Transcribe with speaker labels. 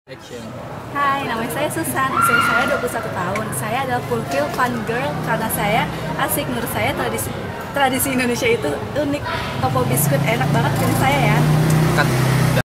Speaker 1: Action.
Speaker 2: Hai, nama saya Susan, usia saya 21 tahun. Saya adalah fulfill fun girl karena saya asik. Menurut saya tradisi Indonesia itu unik. Topo biskuit enak banget, pilih saya ya.
Speaker 1: Cut.